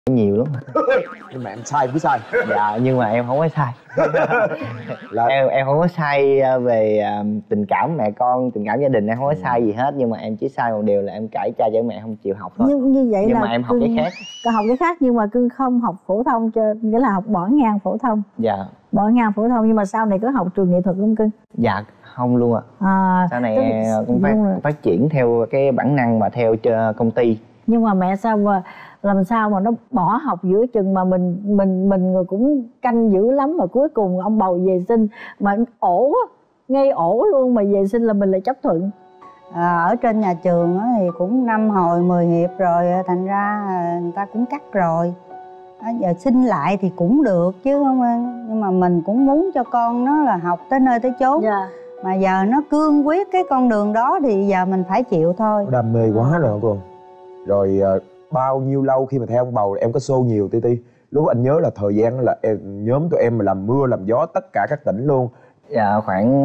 nhiều lắm. Nhưng mà em sai cứ sai. Dạ nhưng mà em không có sai. Là... em không có sai về tình cảm mẹ con, tình cảm gia đình em không có sai gì hết, nhưng mà em chỉ sai một điều là em cãi cha chở mẹ không chịu học thôi. Như vậy nhưng là mà em học cái khác. Học cái khác nhưng mà cưng không học phổ thông, cho nghĩa là học bỏ ngang phổ thông. Dạ. Bỏ ngang phổ thông, nhưng mà sau này có học trường nghệ thuật không cưng? Dạ không luôn ạ. Sau này cũng phát triển theo cái bản năng mà theo công ty. Nhưng mà mẹ sao mà làm sao mà nó bỏ học giữa chừng, mà mình cũng canh dữ lắm, mà cuối cùng ông bầu về sinh mà ổ ngay ổ luôn, mà về sinh là mình lại chấp thuận. Ở trên nhà trường thì cũng 5 hồi 10 hiệp rồi, thành ra người ta cũng cắt rồi. Giờ xin lại thì cũng được chứ không, nhưng mà mình cũng muốn cho con nó là học tới nơi tới chốn. Mà giờ nó cương quyết cái con đường đó thì giờ mình phải chịu thôi. Đam mê quá rồi cô. Rồi bao nhiêu lâu khi mà theo ông bầu em có show nhiều Ti Ti? Lúc anh nhớ là thời gian là nhóm tụi em mà làm mưa làm gió tất cả các tỉnh luôn. Dạ khoảng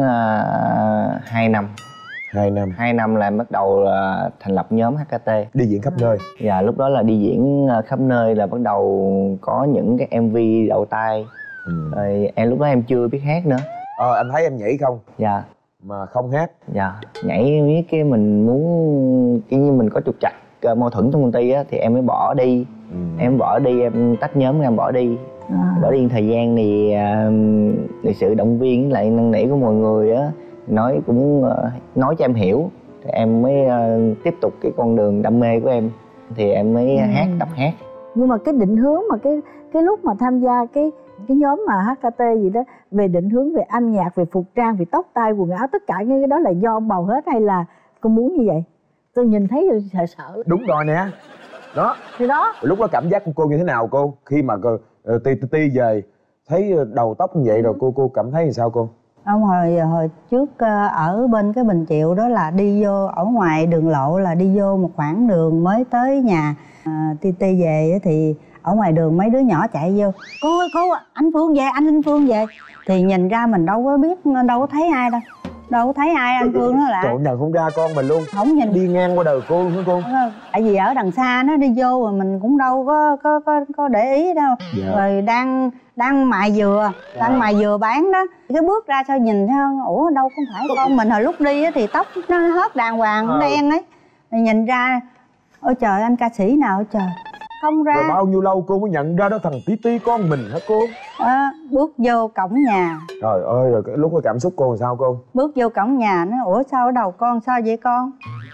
2 năm. 2 năm. 2 năm là em bắt đầu thành lập nhóm HKT. Đi diễn khắp nơi. Dạ lúc đó là đi diễn khắp nơi, là bắt đầu có những cái MV đậu tay. Rồi em lúc đó em chưa biết hát nữa. Anh thấy em nhảy không? Dạ. Mà không hát? Dạ. Nhảy biết cái mình muốn kiểu như mình có trục trặc mâu thuẫn trong công ty á thì em mới bỏ đi. Em bỏ đi, em tách nhóm em bỏ đi. Bỏ đi thời gian thì sự động viên với lại năn nỉ của mọi người á, nói cũng nói cho em hiểu thì em mới tiếp tục cái con đường đam mê của em, thì em mới tập hát. Nhưng mà cái định hướng mà cái lúc mà tham gia cái nhóm mà HKT gì đó, về định hướng về âm nhạc, về phục trang, về tóc tai quần áo, tất cả những cái đó là do ông bầu hết hay là con muốn như vậy? Tôi nhìn thấy sợ sợ. Đúng rồi nè. Đó. Thì đó. Lúc đó cảm giác của cô như thế nào cô? Khi mà Ti về thấy đầu tóc như vậy rồi cô cảm thấy như sao cô? Ông hồi trước ở bên cái Bình Triệu đó là đi vô ở ngoài đường lộ, là đi vô một khoảng đường mới tới nhà Ti về thì ở ngoài đường mấy đứa nhỏ chạy vô: cô ơi cô, anh Phương về, anh Linh Phương về. Thì nhìn ra mình đâu có biết, đâu có thấy ai đâu, đâu có thấy ai anh Phương đó là. Trời, nhận không ra con mình luôn. Không nhìn. Đi ngang qua đời cô luôn hả cô? Tại vì ở đằng xa nó đi vô mà mình cũng đâu có để ý đâu. Rồi đang mài dừa, đang mài dừa bán đó. Cái bước ra sao nhìn thấy không? Ủa đâu không phải con mình. Hồi lúc đi thì tóc nó hết đàng hoàng, đen ấy. Rồi nhìn ra, ôi trời, anh ca sĩ nào trời. Không ra. Rồi bao nhiêu lâu cô mới nhận ra đó thằng Tí con mình hả cô? Bước vô cổng nhà. Trời ơi, rồi lúc đó cảm xúc cô làm sao cô? Bước vô cổng nhà nó: ủa sao ở đầu con, sao vậy con?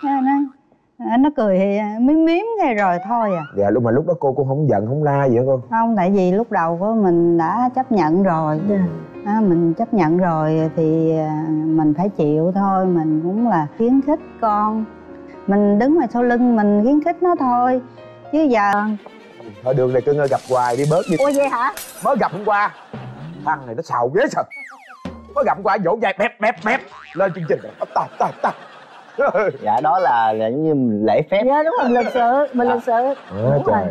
Nó cười thì miếm cái rồi thôi à. Dạ lúc đó cô cũng không giận không la gì hả cô? Không, tại vì lúc đầu của mình đã chấp nhận rồi. Mình chấp nhận rồi thì mình phải chịu thôi. Mình cũng là khuyến khích con, mình đứng ngoài sau lưng mình khuyến khích nó thôi. Chứ giờ thôi đường này cưng ơi, gặp hoài đi bớt đi. Ủa vậy hả? Mới gặp hôm qua, thằng này nó xạo ghế sao. Mới gặp hôm qua vỗ vai bẹp lên chương trình ta. Dạ đó là giống như lễ phép. Dạ đúng rồi, lịch sự, mình lịch sự. Trời.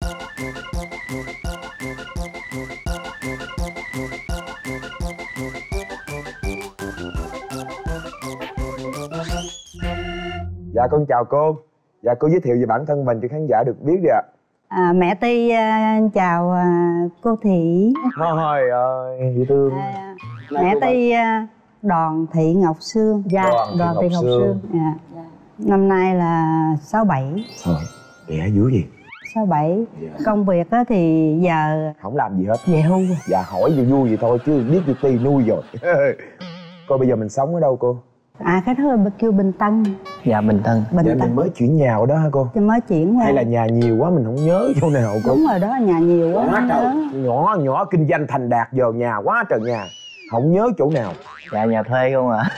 Dạ con chào cô. Dạ cô giới thiệu về bản thân mình cho khán giả được biết đi ạ. Mẹ Ti chào cô Thị. Trời ơi, dễ thương. Mẹ Ti Đoàn Thị Ngọc Sương. Dạ, Đoàn Thị Ngọc Sương. Năm nay là 67. Trời, đẻ dữ gì? 67. Công việc thì giờ không làm gì hết. Về hưu. Dạ hỏi gì vui vậy thôi chứ biết chị Ti nuôi rồi. Cô bây giờ mình sống ở đâu cô? cái đó là kêu Bình Tân. Dạ Bình Tân. Dạ mình mới chuyển nhà ở đó hả cô? Thì mới chuyển qua. Hay là nhà nhiều quá mình không nhớ chỗ nào cô? Đúng rồi đó, nhà nhiều quá. Nhỏ kinh doanh thành đạt giờ nhà quá trời nhà, không nhớ chỗ nào. Dạ nhà thuê không ạ?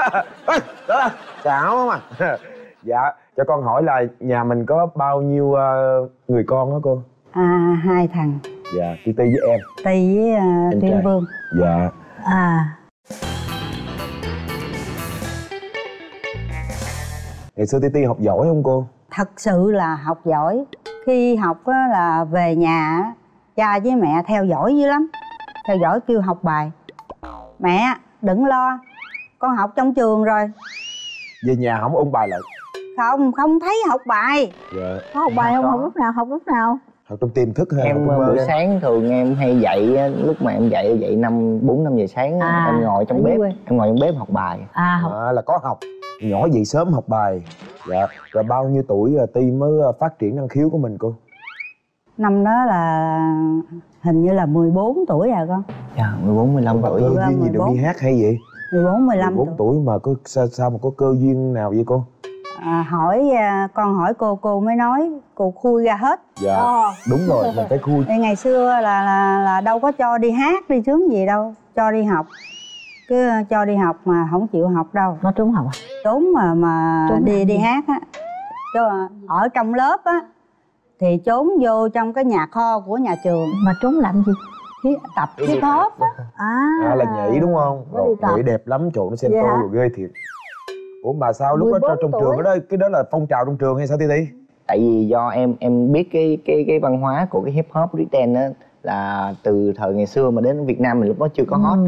Xảo mà. Dạ cho con hỏi là nhà mình có bao nhiêu người con đó cô? 2 thằng. Dạ Ti với em. Ti với Tuyên Vương. Dạ. Ngày xưa Ti học giỏi không cô? Thật sự là học giỏi. Khi học là về nhà cha với mẹ theo dõi dữ lắm. Theo dõi kêu học bài. Mẹ đừng lo, con học trong trường rồi. Về nhà không ôn bài lại? Không thấy học bài. Dạ. Có học bài không? Học lúc nào? học trong tiềm thức hay em buổi sáng thường em hay dậy, lúc mà em dậy 4-5 giờ sáng em ngồi trong bếp, học bài. Là có học. Nhỏ dậy sớm học bài. Dạ. Rồi bao nhiêu tuổi Ti mới phát triển năng khiếu của mình cô? Năm đó là hình như là 14 tuổi rồi con. Dạ, 14-15 tuổi. Cơ duyên gì được đi hát hay vậy? 14-15 tuổi mà có sao mà có cơ duyên nào vậy cô? Con hỏi cô mới nói, cô khui ra hết. Dạ, đúng rồi, mình phải khui. Ngày xưa là đâu có cho đi hát đi sướng gì đâu, cho đi học. Cứ cho đi học mà không chịu học đâu. Nó trốn học à? Trốn mà trốn đi hát á. Ở trong lớp á thì trốn vô trong cái nhà kho của nhà trường. Mà trốn làm gì? Tập hip hop á. Là nhảy đúng không? Nhảy đẹp lắm, trời, nó xem tôi rồi ghê thiệt. Ủa mà sao lúc đó trong trường đó, cái đó là phong trào trong trường hay sao Ti? Tại vì do em biết cái văn hóa của cái hip hop Britain á, là từ thời ngày xưa mà đến Việt Nam mình lúc đó chưa có hot.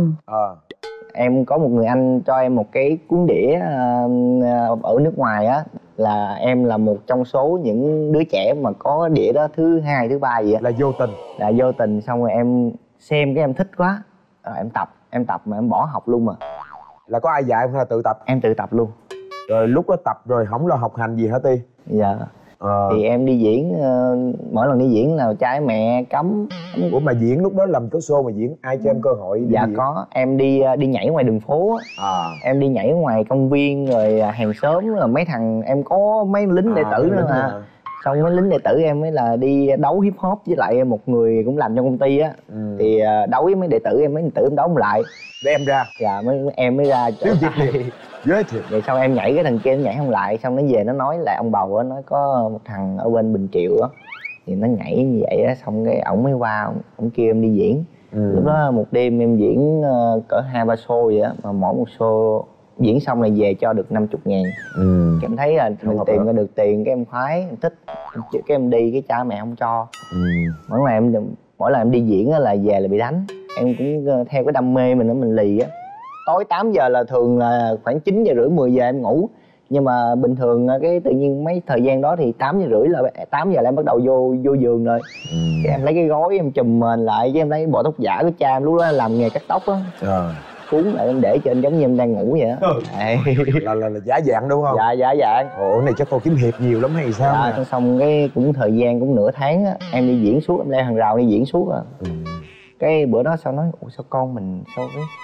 Em có một người anh cho em một cái cuốn đĩa ở nước ngoài á, là em là một trong số những đứa trẻ mà có đĩa đó thứ 2, thứ 3 gì á. Là vô tình. Xong rồi em xem cái em thích quá, rồi em tập mà em bỏ học luôn mà. Là có ai dạy không hay là tự tập? Em tự tập luôn. Rồi lúc đó tập rồi không lo học hành gì hả Ti? Dạ. Thì em đi diễn, mỗi lần đi diễn là cha mẹ cấm. Ủa mà diễn lúc đó làm cái show mà diễn, ai cho em cơ hội đi diễn? Dạ có, em đi nhảy ngoài đường phố á. Em đi nhảy ngoài công viên rồi hàng xóm, rồi mấy thằng em có mấy lính đệ tử nữa mà. Xong mấy lính đệ tử em mới là đi đấu hip hop với lại một người cũng làm trong công ty á. Thì đấu với mấy đệ tử em, mấy đệ tử em đấu không lại. Để em ra? Dạ, em mới ra. Ghê thiệt. Vậy xong em nhảy, cái thằng kia nó nhảy không lại, xong nó về nó nói lại ông bầu á, nói có một thằng ở bên Bình Triệu á thì nó nhảy như vậy á, xong cái ổng mới qua ổng kêu em đi diễn. Lúc đó một đêm em diễn cỡ 2-3 show vậy á, mà mỗi một show diễn xong là về cho được 50.000. Cái em thấy là mình tìm ra được tiền, cái em khoái, em thích, cái em đi cái cha mẹ không cho. Mỗi lần em đi diễn á là về là bị đánh. Em cũng theo cái đam mê mình đó, mình lì á. Tối 8 giờ là thường là khoảng 9 giờ rưỡi 10 giờ em ngủ. Nhưng mà bình thường cái tự nhiên mấy thời gian đó thì 8 giờ rưỡi là 8 giờ là em bắt đầu vô giường rồi. Cái em lấy cái gối em chùm mền lại, cái em lấy bộ tóc giả của cha em, lúc đó làm nghề cắt tóc á. Cuốn lại em để trên giống như em đang ngủ vậy á. Là giả dạng đúng không? Dạ, giả dạng. Ủa này chắc cô kiếm hiệp nhiều lắm hay sao? Dạ, xong cái cũng thời gian cũng nửa tháng á, em đi diễn suốt, em leo hàng rào đi diễn suốt à. Cái bữa đó sao nói, ủa sao con mình sao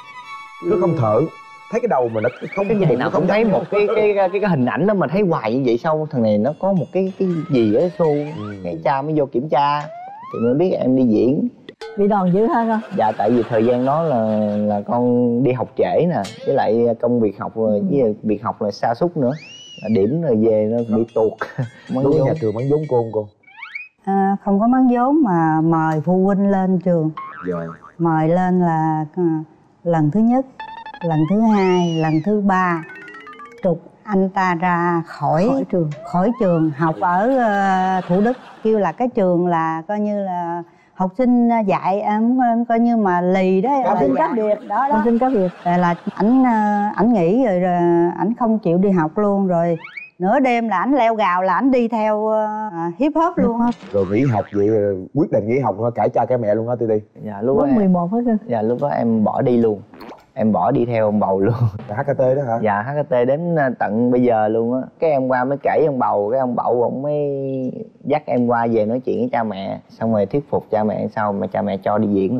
nó không thở, thấy cái đầu mà nó không, cái gì nào cũng thấy một cái hình ảnh đó mà thấy hoài như vậy, sao thằng này nó có một cái gì ở show. Cái cha mới vô kiểm tra thì mới biết em đi diễn. Bị đòn dữ hơn không? Dạ, tại vì thời gian đó là con đi học trễ nè, với lại công việc học với việc học là sa sút nữa, là điểm rồi về nó bị tuột. Đúng nhà trường bán vốn cô không cô? Không có bán vốn mà mời phụ huynh lên trường. Rồi. Mời lên là lần thứ nhất, lần thứ hai, lần thứ ba trục anh ta ra khỏi trường học ở Thủ Đức, kêu là cái trường là coi như là học sinh dạy coi như mà lì đó, học sinh cá biệt đó, học sinh cá biệt. Là ảnh nghỉ rồi ảnh không chịu đi học luôn, rồi nửa đêm là ảnh leo gào là ảnh đi theo hip hop luôn á. Rồi nghỉ học vậy, quyết định nghỉ học cãi cha cãi mẹ luôn hả Ti? Dạ, lúc đó 11 hết cơ. Dạ, lúc đó em bỏ đi luôn. Em bỏ đi theo ông bầu luôn. HKT đó hả? Dạ, HKT đến tận bây giờ luôn á. Cái em qua mới kể ông bầu, cái ông bầu ông mới dắt em qua về nói chuyện với cha mẹ, xong rồi thuyết phục cha mẹ sau mà cha mẹ cho đi diễn.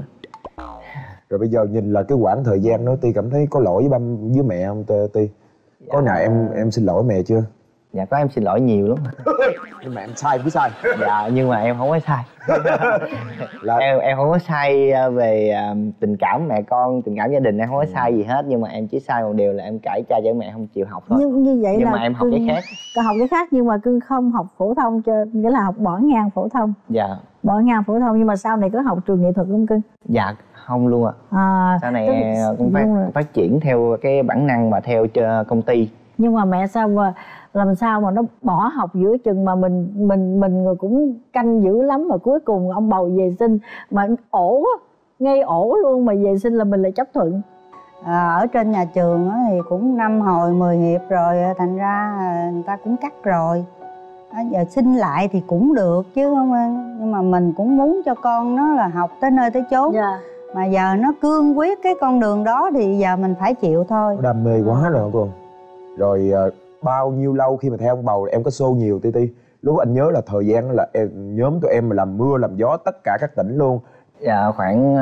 Rồi bây giờ nhìn là cái quãng thời gian đó Ti cảm thấy có lỗi với mẹ không Ti? Có nào em xin lỗi mẹ chưa? Dạ có, em xin lỗi nhiều lắm. Nhưng mà em sai cứ sai. Dạ, nhưng mà em không có sai. Em không có sai về tình cảm mẹ con, tình cảm gia đình, em không có sai gì hết. Nhưng mà em chỉ sai một điều là em cãi cha với mẹ không chịu học thôi. Như vậy nhưng là mà em học cái khác. Học cái khác nhưng mà cưng không học phổ thông, nghĩa là học bỏ ngang phổ thông. Dạ. Bỏ ngang phổ thông, nhưng mà sau này có học trường nghệ thuật không cưng? Dạ không luôn ạ. Sau này cũng phát triển theo cái bản năng và theo công ty. Nhưng mà mẹ sao mà làm sao mà nó bỏ học giữa chừng, mà mình cũng canh dữ lắm, mà cuối cùng ông bầu về sinh mà ổ ngay ổ luôn, mà về sinh là mình lại chấp thuận. Ở trên nhà trường thì cũng 5 hồi 10 hiệp rồi, thành ra người ta cũng cắt rồi. Giờ xin lại thì cũng được chứ không anh, nhưng mà mình cũng muốn cho con nó là học tới nơi tới chốn. Mà giờ nó cương quyết cái con đường đó thì giờ mình phải chịu thôi. Đam mê quá rồi hả cô? Rồi bao nhiêu lâu khi mà theo ông bầu em có show nhiều Ti Ti? Lúc anh nhớ là thời gian là nhóm tụi em mà làm mưa làm gió tất cả các tỉnh luôn. Dạ khoảng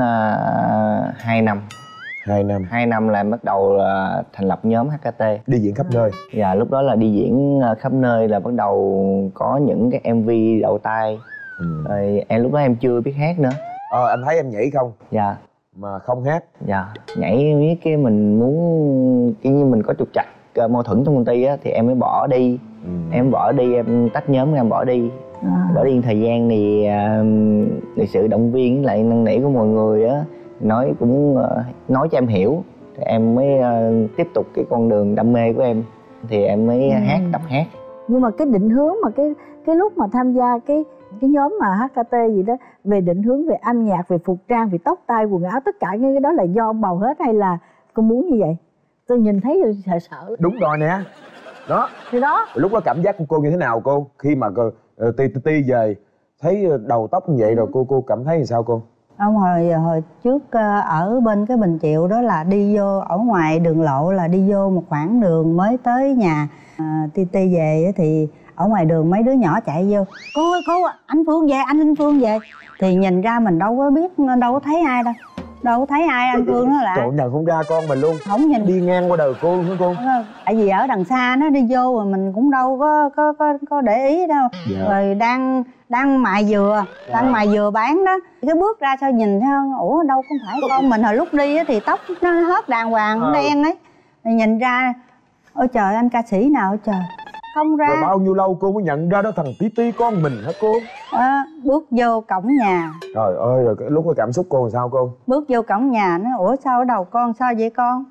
2 năm. 2 năm là em bắt đầu thành lập nhóm HKT. Đi diễn khắp nơi. Dạ lúc đó là đi diễn khắp nơi, là bắt đầu có những cái MV đầu tay. Rồi lúc đó em chưa biết hát nữa. Anh thấy em nhảy không? Dạ. Mà không hát. Dạ. Nhảy biết cái mình muốn kiểu như mình có trục trặc mâu thuẫn trong công ty á thì em mới bỏ đi. Em bỏ đi, em tách nhóm, em bỏ đi. Bỏ đi thời gian thì sự động viên với lại năn nỉ của mọi người á nói cho em hiểu thì em mới tiếp tục cái con đường đam mê của em thì em mới tập hát. Nhưng mà cái định hướng mà cái lúc mà tham gia cái nhóm mà HKT gì đó, về định hướng về âm nhạc, về phục trang, về tóc tai quần áo, tất cả những cái đó là do ông bầu hết hay là con muốn như vậy? Tôi nhìn thấy rồi sợ. Đúng rồi nè. Đó. Thì đó. Lúc đó cảm giác của cô như thế nào cô? Khi mà Ti về thấy đầu tóc như vậy rồi cô cảm thấy như sao cô? Ông hồi trước ở bên cái Bình Triệu đó là đi vô ở ngoài đường lộ, là đi vô một khoảng đường mới tới nhà Ti về thì ở ngoài đường mấy đứa nhỏ chạy vô, cô anh Phương về, anh Linh Phương về, thì nhìn ra mình đâu có biết, đâu có thấy ai đâu, đâu có thấy ai anh Phương đó là. Trời, nhận không ra con mình luôn. Không nhìn. Đi ngang qua đời cô luôn hả cô? Tại vì ở đằng xa nó đi vô rồi mình cũng đâu có để ý đâu. Rồi đang mài dừa, đang mài dừa bán đó, cái bước ra sao nhìn thấy không, ủa đâu không phải con mình. Hồi lúc đi thì tóc nó hết đàng hoàng đen ấy, rồi nhìn ra ôi trời, anh ca sĩ nào trời, không ra. Rồi bao nhiêu lâu cô mới nhận ra đó thằng Ti con mình hả cô? Bước vô cổng nhà. Trời ơi, rồi lúc cái cảm xúc cô làm sao cô? Bước vô cổng nhà nó ủa sao ở đầu con sao vậy con?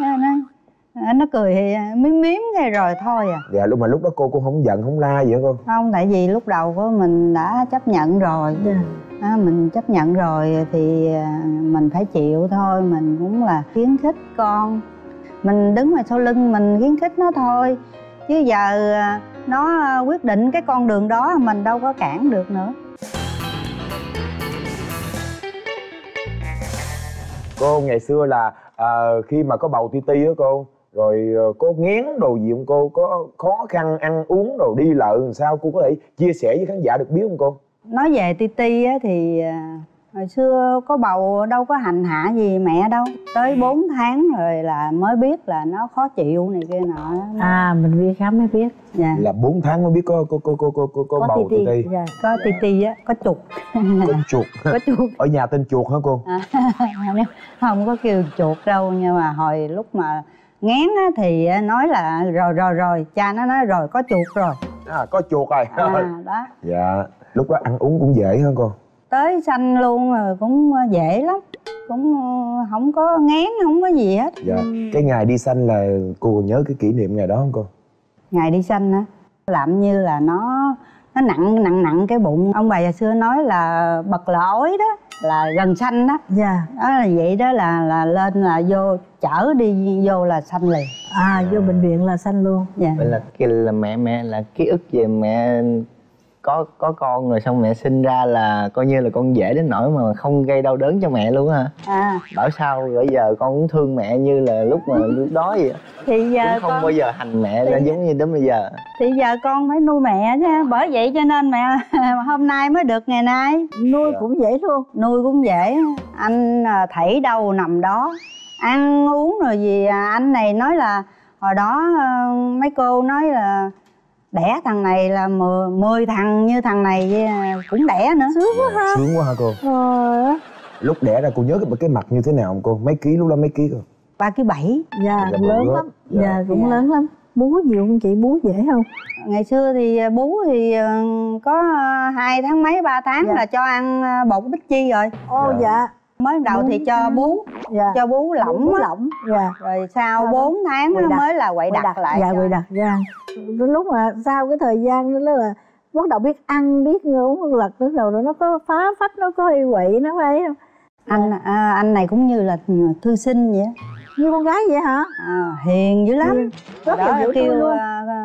Nó cười miếm cái rồi thôi à. Dạ lúc đó cô không giận không la gì hả cô? Không, tại vì lúc đầu của mình đã chấp nhận rồi. Mình chấp nhận rồi thì mình phải chịu thôi. Mình cũng là khuyến khích con, mình đứng ngoài sau lưng mình khuyến khích nó thôi, chứ giờ nó quyết định cái con đường đó mình đâu có cản được nữa. Cô ngày xưa là khi mà có bầu Ti á cô, rồi có nghén đồ gì không cô? Có khó khăn ăn uống đồ đi lại làm sao? Cô có thể chia sẻ với khán giả được biết không cô? Nói về Ti á thì hồi xưa có bầu đâu có hành hạ gì mẹ đâu. Tới 4 tháng rồi là mới biết là nó khó chịu này kia nọ. Mình đi khám mới biết. Dạ. Là 4 tháng mới biết có bầu Ti. Dạ. Có Ti á, có chuột. Có chuột. Có chuột. Ở nhà tên chuột hả cô? Không có kêu chuột đâu, nhưng mà hồi lúc mà nghén á thì nói là rồi cha nó nói rồi có chuột rồi. Có chuột rồi. Đó. Dạ. Lúc đó ăn uống cũng dễ hả cô? Tới sanh luôn rồi cũng dễ lắm, cũng không có nghén, không có gì hết. Dạ. Cái ngày đi sanh là cô còn nhớ cái kỷ niệm ngày đó không cô? Ngày đi sanh á, làm như là nó nặng cái bụng. Ông bà già xưa nói là bật lỗi đó là gần sanh đó. Dạ. Đó là vậy đó, là lên là vô chở đi vô là sanh liền. Vô bệnh viện là sanh luôn. Dạ. Vậy là mẹ là ký ức về mẹ có con rồi xong mẹ sinh ra là coi như là con dễ đến nỗi mà không gây đau đớn cho mẹ luôn hả? Bảo sao bây giờ con cũng thương mẹ như là lúc đó vậy. Thì giờ cũng không bao giờ hành mẹ ra giống như đến bây giờ. Thì giờ con phải nuôi mẹ chứ, bởi vậy cho nên mẹ hôm nay mới được ngày nay. Nuôi cũng dễ luôn. Nuôi cũng dễ, anh thảy đâu nằm đó, ăn uống rồi gì. Anh này nói là hồi đó mấy cô nói là đẻ thằng này là 10 thằng như thằng này cũng đẻ nữa. Sướng quá ha. Sướng quá ha cô. Lúc đẻ ra cô nhớ cái mặt như thế nào không cô? Mấy ký lúc đó mấy ký cô? 3,7 kg. Dạ lớn lắm. Dạ cũng lớn lắm. Bú nhiều không chị? Bú dễ không? Ngày xưa thì bú thì có 2 tháng mấy 3 tháng là cho ăn bột bích chi rồi. Dạ. Mới đầu thì cho bú, cho bú lỏng á. Rồi sau 4 tháng mới là quậy đặt lại. Dạ quậy đặt ra. Lúc mà sau cái thời gian đó là bắt đầu biết ăn, biết uống lật lúc đầu nó có phá phách, nó có hay quậy, nó phải không? Anh này cũng như là thư sinh vậy. Như con gái vậy hả? Hiền dữ lắm. Rất đó là kêu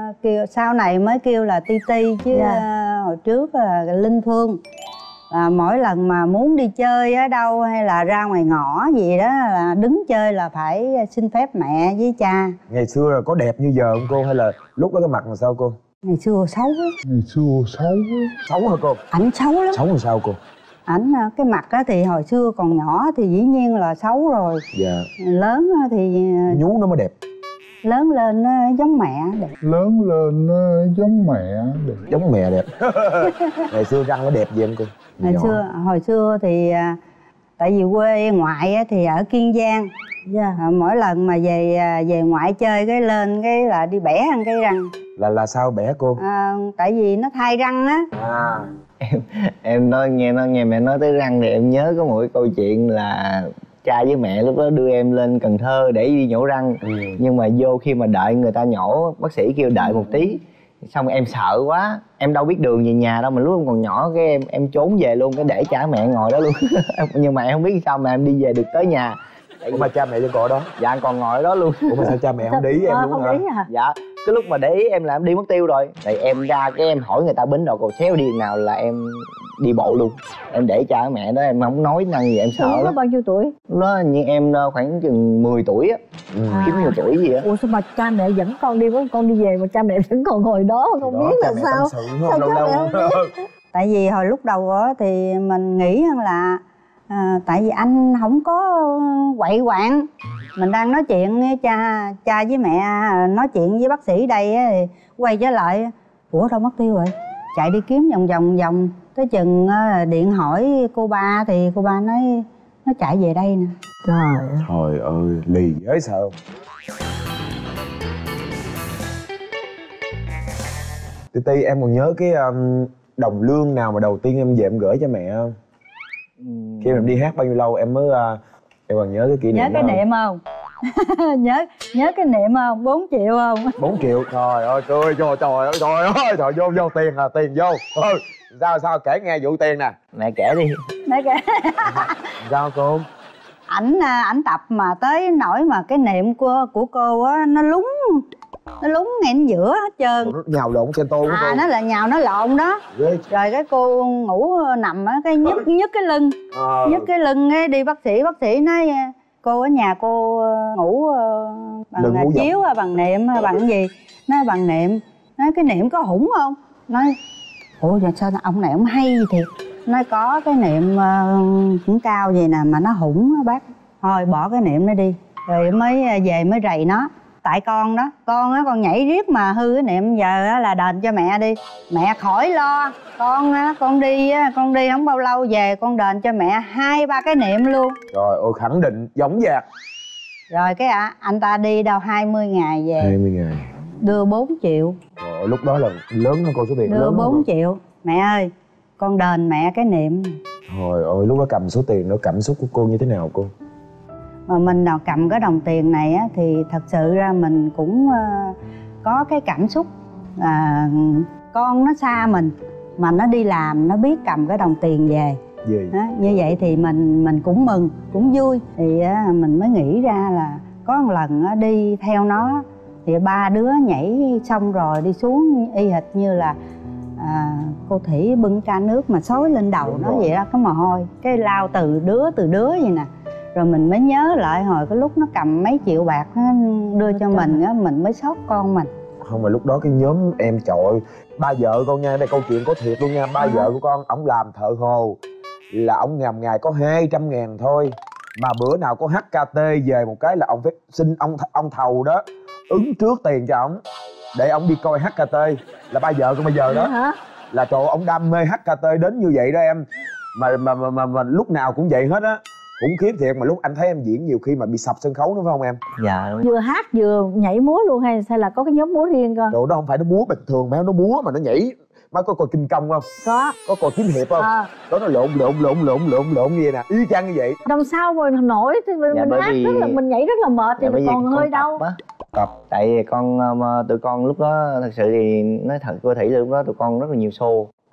kêu sau này mới kêu là Ti Ti chứ hồi trước là Linh Phương. Là mỗi lần mà muốn đi chơi ở đâu hay là ra ngoài ngõ gì đó là đứng chơi là phải xin phép mẹ với cha. Ngày xưa là có đẹp như giờ không cô, hay là lúc đó cái mặt làm sao cô? Ngày xưa xấu quá. Ngày xưa xấu quá. Xấu hả cô? Ảnh xấu lắm. Xấu làm sao cô? Ảnh cái mặt á thì hồi xưa còn nhỏ thì dĩ nhiên là xấu rồi. Dạ. Lớn thì nhú nó mới đẹp. Lớn lên giống mẹ đẹp. Lớn lên giống mẹ đẹp. Giống mẹ đẹp. Ngày xưa răng nó đẹp gì em cô? Hồi xưa thì tại vì quê ngoại thì ở Kiên Giang. Mỗi lần mà về ngoại chơi cái lên cái là đi bẻ ăn cái răng. Là sao bẻ cô? Tại vì nó thay răng á. Em nghe mẹ nói tới răng thì em nhớ có một cái câu chuyện là cha với mẹ lúc đó đưa em lên Cần Thơ để đi nhổ răng. Nhưng mà vô khi mà đợi người ta nhổ, bác sĩ kêu đợi một tí, xong em sợ quá, em đâu biết đường về nhà đâu, mà lúc em còn nhỏ cái em trốn về luôn, cái để cha mẹ ngồi đó luôn. Nhưng mà em không biết sao mà em đi về được tới nhà. Ủa mà cha mẹ vẫn còn ở đó? Dạ em còn ngồi ở đó luôn. Ủa mà sao cha mẹ không để ý em luôn hả? Dạ cái lúc mà để ý em là em đi mất tiêu rồi. Tại em ra cái em hỏi người ta bến đầu cầu xéo đi nào là em đi bộ luôn. Em để cha mẹ đó, em không nói năng gì, em sợ lắm. Nó bao nhiêu tuổi? Lúc đó như em khoảng chừng 10 tuổi á. 90 tuổi gì á. Ủa sao mà cha mẹ dẫn con đi, con đi về mà cha mẹ vẫn còn ngồi đó, không đó, biết là sao? Sao lâu lâu. Tại vì hồi lúc đầu á thì mình nghĩ là tại vì anh không có quậy quạng, mình đang nói chuyện với cha với mẹ, nói chuyện với bác sĩ đây á, thì quay trở lại ủa đâu mất tiêu rồi, chạy đi kiếm vòng tới chừng điện hỏi cô ba thì cô ba nói nó chạy về đây nè. Trời ơi lì dễ sợ. Ti em còn nhớ cái đồng lương nào mà đầu tiên em về em gửi cho mẹ không? Khi em đi hát bao nhiêu lâu em mới em còn nhớ cái kỷ niệm đó? Nhớ cái niệm không? nhớ cái niệm không? 4 triệu không? 4 triệu. Trời ơi trời ơi vô tiền à, tiền vô. Sao kể nghe vụ tiền nè. Mẹ kể đi. Mẹ kể. Sao cô? Ảnh tập mà tới nỗi mà cái niệm của cô á nó lúng ngay ở giữa hết trơn. Nó nhào lộn trên tô của cô. Nó là nhào nó lộn đó. Rồi cái cô ngủ nằm á cái nhức cái lưng. Nhức cái lưng ấy, đi bác sĩ nói cô ở nhà cô ngủ bằng chiếu hay bằng niệm hay bằng gì. Nói bằng niệm. Nói cái niệm có hủng không? Nói ủa sao ông này ông hay thiệt. Nói có cái niệm cũng cao gì nè mà nó hủng á bác. Thôi bỏ cái niệm nó đi. Rồi mới về mới rầy nó. Tại con đó, con nhảy riết mà hư cái niệm, giờ là đền cho mẹ đi. Mẹ khỏi lo, con đi không bao lâu về con đền cho mẹ 2-3 cái niệm luôn. Trời ơi khẳng định giống dạc. Rồi cái anh ta đi đâu 20 ngày về. 20 ngày. Đưa 4 triệu. Rồi lúc đó là lớn hơn cô số tiền đưa lớn. Đưa 4 triệu. Mẹ ơi, con đền mẹ cái niệm. Trời ơi lúc đó cầm số tiền đó, cảm xúc của cô như thế nào cô? Mà mình nào cầm cái đồng tiền này á, thì thật sự ra mình cũng có cái cảm xúc là con nó xa mình mà nó đi làm, nó biết cầm cái đồng tiền về. Đó, như vậy thì mình cũng mừng, cũng vui. Thì mình mới nghĩ ra là có một lần đi theo nó thì 3 đứa nhảy xong rồi đi xuống y hệt như là cô Thủy bưng ca nước mà xối lên đầu nó vậy đó, có mồ hôi cái lao từ đứa vậy nè. Rồi mình mới nhớ lại hồi cái lúc nó cầm mấy triệu bạc đưa cho mình á, mình mới xót con mình. Không mà lúc đó cái nhóm em trời ơi, ba vợ con nha, đây câu chuyện có thiệt luôn nha. Ba vợ của con, ổng làm thợ hồ là ổng ngầm ngày có 200.000 thôi. Mà bữa nào có HKT về một cái là ông phải xin ông thầu đó ứng trước tiền cho ổng để ổng đi coi HKT. Là ba vợ con bây giờ đó là trời ơi, ổng đam mê HKT đến như vậy đó em. Mà lúc nào cũng vậy hết á. Khủng khiếp thiệt. Mà lúc anh thấy em diễn nhiều khi mà bị sập sân khấu nữa phải không em? Dạ đúng. Vừa hát vừa nhảy múa luôn hay là có cái nhóm múa riêng cơ? Trời, đó không phải nó múa bình thường mà nó múa mà nó nhảy. Má có coi Kinh Công không? Có coi Kiếm Hiệp không? Đó nó lộn như vậy nè, y chang như vậy. Làm sao mà nổi thì mình hát rất là, mình nhảy rất là mệt thì mình còn hơi đau. Tập. Tại vì tụi con lúc đó thật sự thì nói thật cô Thủy là lúc đó tụi con rất là nhiều show.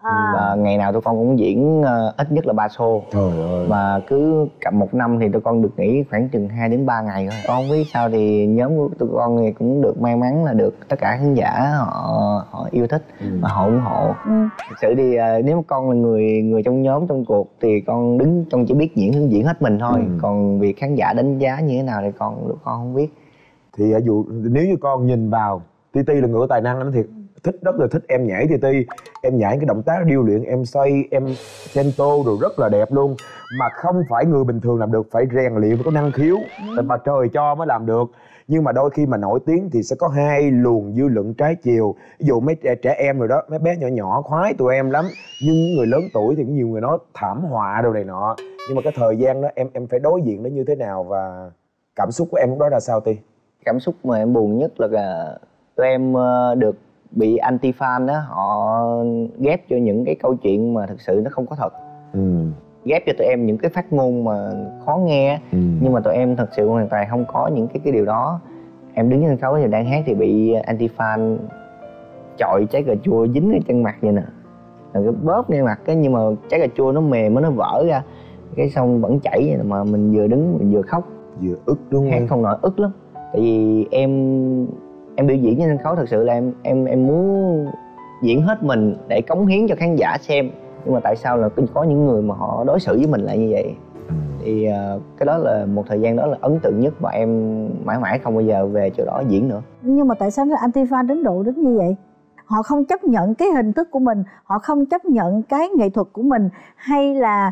Và ngày nào tụi con cũng diễn ít nhất là 3 show. Trời ơi. Mà cứ cặp một năm thì tụi con được nghỉ khoảng chừng 2 đến 3 ngày thôi. Con không biết sao thì nhóm của tụi con thì cũng được may mắn là được tất cả khán giả họ yêu thích và họ ủng hộ. Thực sự thì nếu con là người trong nhóm, trong cuộc thì con đứng, con chỉ biết diễn hết mình thôi. Còn việc khán giả đánh giá như thế nào thì con không biết. Thì dù nếu như con nhìn vào Ti là người có tài năng lắm thiệt, rất là thích em nhảy. Ti em nhảy cái động tác điêu luyện, em xoay, em tempo rồi rất là đẹp luôn, mà không phải người bình thường làm được, phải rèn luyện, phải có năng khiếu mà trời cho mới làm được. Nhưng mà đôi khi mà nổi tiếng thì sẽ có hai luồng dư luận trái chiều. Ví dụ mấy trẻ em rồi đó, mấy bé nhỏ khoái tụi em lắm, nhưng người lớn tuổi thì có nhiều người nói thảm họa đồ này nọ. Nhưng mà cái thời gian đó em phải đối diện nó như thế nào, và cảm xúc của em lúc đó ra sao Ti? Cảm xúc mà em buồn nhất là tụi em được bị anti fan đó, họ ghép cho những cái câu chuyện mà thực sự nó không có thật. Ghép cho tụi em những cái phát ngôn mà khó nghe. Nhưng mà tụi em thật sự hoàn toàn không có những cái điều đó. Em đứng trên sân khấu thì đang hát thì bị anti fan chọi trái cà chua dính ở chân mặt vậy nè, rồi cái bóp ngay mặt cái, nhưng mà trái cà chua nó mềm nó vỡ ra, cái xong vẫn chảy vậy, mà mình vừa đứng mình vừa khóc vừa ức đúng không? Hát không nổi, ức lắm. Tại vì em biểu diễn trên sân khấu thật sự là em muốn diễn hết mình để cống hiến cho khán giả xem, nhưng mà tại sao là có những người mà họ đối xử với mình lại như vậy. Thì cái đó là một thời gian đó là ấn tượng nhất mà em mãi mãi không bao giờ về chỗ đó diễn nữa. Nhưng mà tại sao nó anti fan đến độ đến như vậy? Họ không chấp nhận cái hình thức của mình, họ không chấp nhận cái nghệ thuật của mình, hay là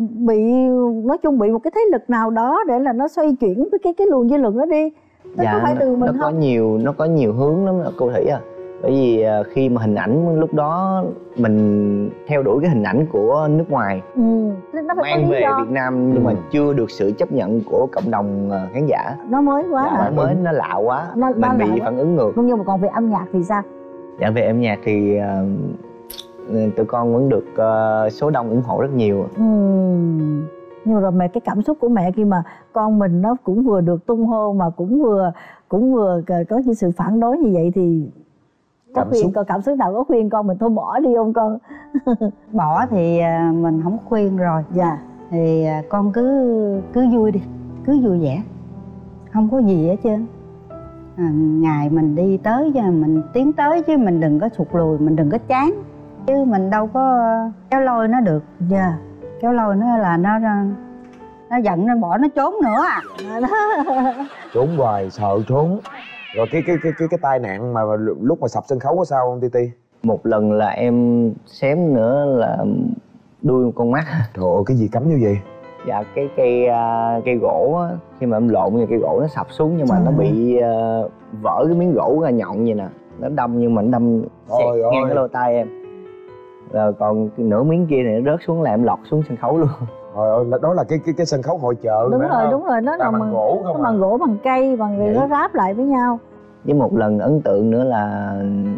nói chung bị một cái thế lực nào đó để là nó xoay chuyển cái luồng dư luận đó đi? Dạ, có phải từ mình không? Nó có nhiều hướng lắm cô Thủy à. Bởi vì khi mà hình ảnh lúc đó mình theo đuổi cái hình ảnh của nước ngoài, mang về Việt Nam nhưng mà chưa được sự chấp nhận của cộng đồng khán giả. Nó mới quá hả? Nó mới, nó lạ quá, mình bị phản ứng ngược. Nhưng mà còn về âm nhạc thì sao? Dạ, về âm nhạc thì tụi con vẫn được số đông ủng hộ rất nhiều. Nhưng rồi mẹ, cái cảm xúc của mẹ khi mà con mình nó cũng vừa được tung hô mà cũng vừa có những sự phản đối như vậy thì cảm xúc nào có khuyên con mình thôi bỏ đi không con? Bỏ thì mình không khuyên rồi. Dạ. Thì con cứ vui đi, cứ vui vẻ, không có gì hết trơn. Ngày mình đi tới cho mình tiến tới, chứ mình đừng có sụt lùi, mình đừng có chán, chứ mình đâu có kéo lôi nó được. Dạ. Kéo lôi nó là nó giận, nó bỏ, nó trốn nữa à. Trốn hoài, sợ trốn. Rồi cái tai nạn mà lúc mà sập sân khấu có sao không Ti? Một lần là em xém nữa là đuôi một con mắt. Trời ơi, cái gì cắm như vậy? Dạ, cái cây gỗ á, khi mà em lộn thì cây gỗ nó sập xuống, nhưng mà nó bị vỡ cái miếng gỗ ra nhọn vậy nè, nó đâm, nhưng mà nó đâm xẹt ngang cái lỗ tai em. Rồi còn nửa miếng kia này nó rớt xuống là em lọt xuống sân khấu luôn. Trời ơi, đó là cái sân khấu hội chợ. Đúng rồi, nó là bằng gỗ không? Nó bằng gỗ, bằng cây, bằng cái nó ráp lại với nhau. Với một lần ấn tượng nữa là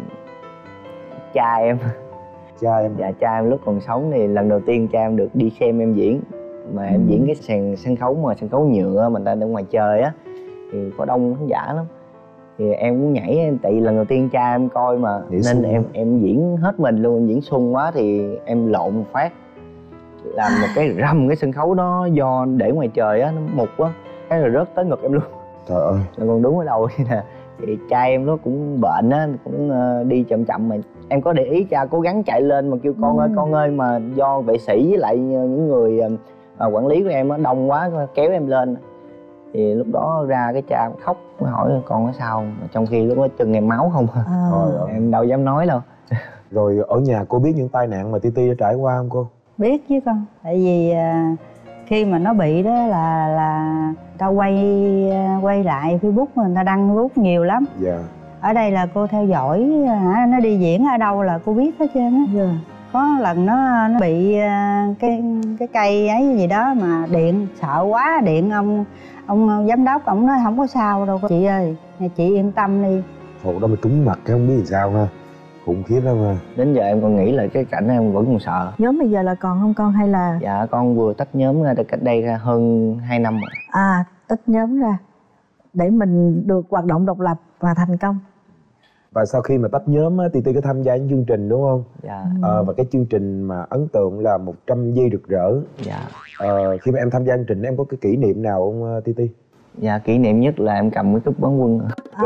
cha em. Dạ, cha em lúc còn sống thì lần đầu tiên cha em được đi xem em diễn. Mà em diễn cái sân khấu nhựa mà người ta ở ngoài trời á, thì có đông khán giả lắm. Thì em cũng nhảy, tại vì lần đầu tiên cha em coi mà, nên em diễn hết mình luôn, em diễn sung quá thì em lộn một phát, làm một cái rầm cái sân khấu đó, do để ngoài trời á, nó mục quá, cái rồi rớt tới ngực em luôn. Trời ơi. Rồi còn đúng ở đầu vậy nè. Thì cha em nó cũng bệnh á, cũng đi chậm mà em có để ý cha cố gắng chạy lên mà kêu con ơi, mà do vệ sĩ với lại những người quản lý của em á đông quá kéo em lên. Thì lúc đó ra cái cha khóc, mới hỏi con có sao, trong khi lúc đó chân em máu không. Em đâu dám nói đâu. Rồi ở nhà cô biết những tai nạn mà Ti đã trải qua không cô? Biết chứ con, tại vì khi mà nó bị đó là ta quay lại Facebook, người ta đăng Facebook nhiều lắm. Dạ. Ở đây là cô theo dõi nó đi diễn ở đâu là cô biết hết trơn á. Dạ. Có lần nó bị cái cây ấy gì đó mà điện, sợ quá, điện ông giám đốc, ông nói không có sao đâu chị ơi, chị yên tâm đi. Thôi đó mà trúng mặt cái không biết làm sao ha, khủng khiếp lắm ha. Đến giờ em còn nghĩ là cái cảnh em vẫn còn sợ. Nhóm bây giờ là còn không con hay là? Dạ, con vừa tách nhóm ra cách đây hơn 2 năm rồi. Tách nhóm ra để mình được hoạt động độc lập và thành công. Và sau khi mà tách nhóm á, Ti có tham gia những chương trình đúng không? Dạ. Và cái chương trình mà ấn tượng là 100 giây rực rỡ. Dạ. Khi mà em tham gia chương trình em có cái kỷ niệm nào không Ti? Dạ, kỷ niệm nhất là em cầm cái cúp quán quân.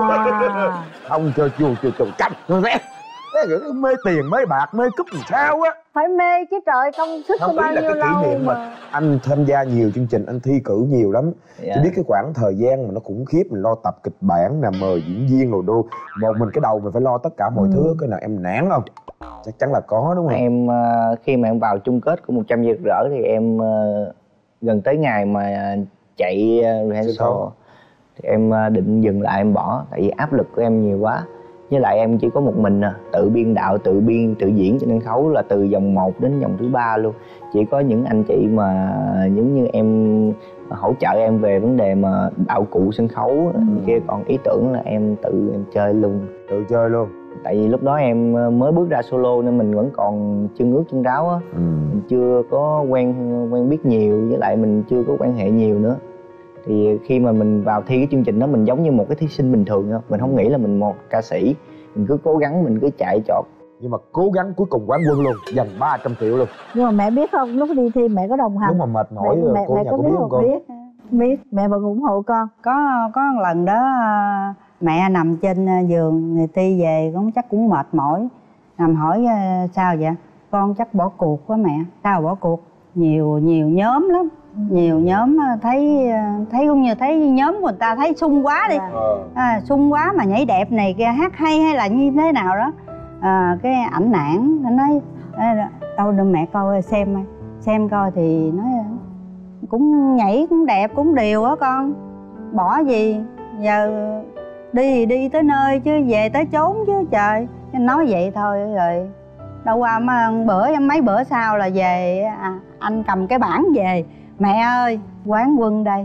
Không chơi chùa cầm rồi đấy. Mê tiền, mê bạc, mê cúp làm sao á. Phải mê chứ trời, công sức của bao nhiêu lâu kỷ niệm mà anh tham gia nhiều chương trình, anh thi cử nhiều lắm. Dạ. Chỉ biết cái khoảng thời gian mà nó khủng khiếp, mình lo tập kịch bản nè, mời diễn viên rồi đô. Một mình cái đầu mình phải lo tất cả mọi thứ, cái nào em nản không? Chắc chắn là có đúng không? Em khi mà em vào chung kết của 100 giây rực rỡ thì em gần tới ngày mà chạy rehearsal thì em định dừng lại em bỏ, tại vì áp lực của em nhiều quá. Với lại em chỉ có một mình tự biên đạo, tự diễn trên sân khấu là từ vòng 1 đến vòng thứ 3 luôn. Chỉ có những anh chị mà giống như em hỗ trợ em về vấn đề mà đạo cụ sân khấu kia, còn ý tưởng là em tự em chơi luôn. Tự chơi luôn. Tại vì lúc đó em mới bước ra solo nên mình vẫn còn chân ướt chân ráo á. Mình chưa có quen biết nhiều, với lại mình chưa có quan hệ nhiều nữa. Thì khi mà mình vào thi cái chương trình đó, mình giống như một cái thí sinh bình thường thôi. Mình không nghĩ là mình một ca sĩ. Mình cứ cố gắng, mình cứ chạy trọt. Nhưng mà cố gắng cuối cùng quán quân luôn, dành 300 triệu luôn. Nhưng mà mẹ biết không, lúc đi thi mẹ có đồng hành. Lúc mà mệt mỏi cô nhà có biết không cô? Biết, mẹ vẫn ủng hộ con. Có một lần đó mẹ nằm trên giường, người Ti về cũng mệt mỏi. Nằm hỏi sao vậy? Con chắc bỏ cuộc quá mẹ. Sao bỏ cuộc? Nhiều nhóm lắm. Nhiều nhóm thấy cũng như thấy nhóm của người ta thấy sung quá đi. Sung quá mà nhảy đẹp này kia, hát hay là như thế nào đó. Cái ảnh nản, anh nói đâu đưa mẹ coi xem coi, thì nói cũng nhảy cũng đẹp cũng đều á con, bỏ gì giờ đi thì đi tới nơi chứ về tới chốn chứ trời. Nói vậy thôi rồi đâu qua mấy bữa sau là về anh cầm cái bảng về, mẹ ơi quán quân đây.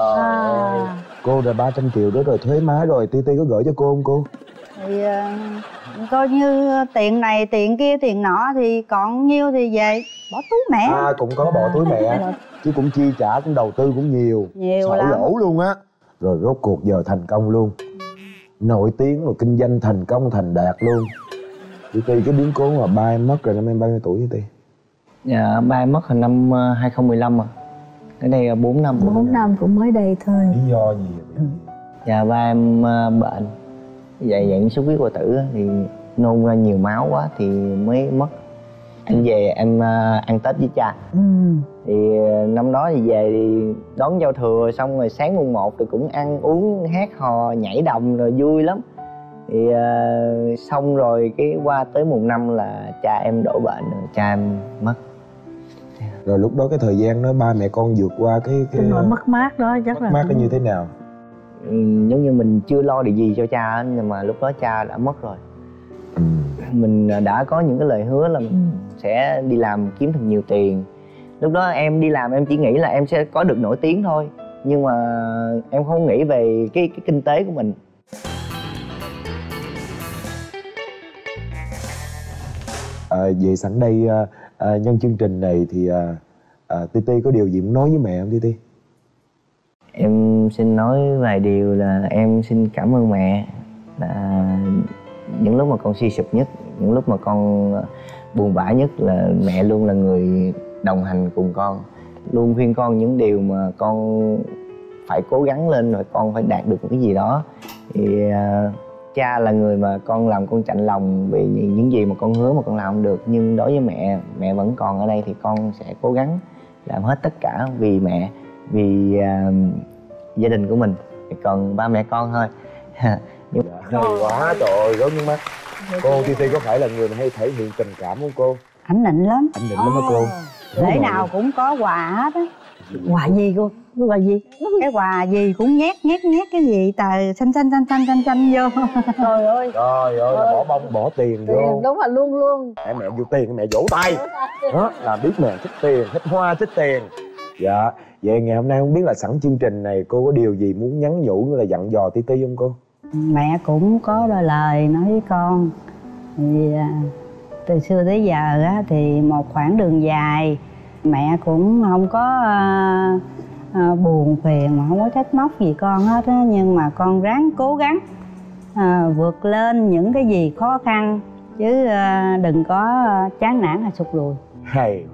Cô rồi 300 triệu đó rồi thuế má rồi, Ti có gửi cho cô không cô? Thì coi như tiền này tiền kia tiền nọ thì còn nhiêu thì về bỏ túi mẹ. Cũng có bỏ túi mẹ chứ cũng chi trả, cũng đầu tư cũng nhiều lắm, lỗ luôn á. Rồi rốt cuộc giờ thành công luôn, nổi tiếng rồi, kinh doanh thành công thành đạt luôn. Ti cái biến cố mà ba em mất rồi, năm em bao nhiêu tuổi vậy Ti? Dạ, ba em mất hồi năm 2015 rồi. Cái đây là 4 năm. 4 năm cũng mới đây thôi. Lý do gì vậy? Dạ, ba em bệnh dạng xuất huyết hoại tử thì nôn ra nhiều máu quá thì mới mất. Em về em ăn Tết với cha. Thì năm đó thì về thì đón giao thừa xong rồi sáng mùng 1 thì cũng ăn uống hát hò nhảy đồng rồi vui lắm. Thì xong rồi cái qua tới mùng 5 là cha em đổ bệnh rồi, cha em mất. Rồi lúc đó cái thời gian đó ba mẹ con vượt qua cái nỗi mất mát đó chắc là mất mát nó như thế nào? Giống như mình chưa lo được gì cho cha ấy, nhưng mà lúc đó cha đã mất rồi. Mình đã có những cái lời hứa là mình sẽ đi làm kiếm thật nhiều tiền. Lúc đó em đi làm em chỉ nghĩ là em sẽ có được nổi tiếng thôi, nhưng mà em không nghĩ về cái kinh tế của mình. Vậy sẵn đây nhân chương trình này thì Ti có điều gì muốn nói với mẹ không Ti? Em xin nói vài điều là em xin cảm ơn mẹ. Là những lúc mà con suy sụp nhất, những lúc mà con buồn bã nhất là mẹ luôn là người đồng hành cùng con, luôn khuyên con những điều mà con phải cố gắng lên rồi con phải đạt được một cái gì đó. Thì cha là người mà con làm con chạnh lòng vì những gì mà con hứa mà con làm không được, nhưng đối với mẹ vẫn còn ở đây thì con sẽ cố gắng làm hết tất cả vì mẹ, vì gia đình của mình. Còn ba mẹ con thôi. Hay quá, trời ơi, rớt nước mắt. Cô Ti có phải là người mà hay thể hiện tình cảm không cô? Ảnh nịnh lắm. Ảnh nịnh lắm hả cô? Lễ nào cũng có quà hết á. Quà gì cô? Quà gì? Cái quà gì cũng nhét cái gì tờ xanh vô. Trời ơi. Trời ơi, là bỏ bông bỏ tiền vô. Đúng là luôn. Mẹ vô tiền, mẹ vỗ tay. Đó, là biết mẹ thích tiền, thích hoa, thích tiền. Dạ, vậy ngày hôm nay không biết là sẵn chương trình này cô có điều gì muốn nhắn nhủ như là dặn dò Ti không cô? Mẹ cũng có đôi lời nói với con. Thì từ xưa tới giờ á, thì một khoảng đường dài mẹ cũng không có buồn phiền mà không có trách móc gì con hết á, nhưng mà con ráng cố gắng vượt lên những cái gì khó khăn chứ đừng có chán nản hay sụt lùi. Hay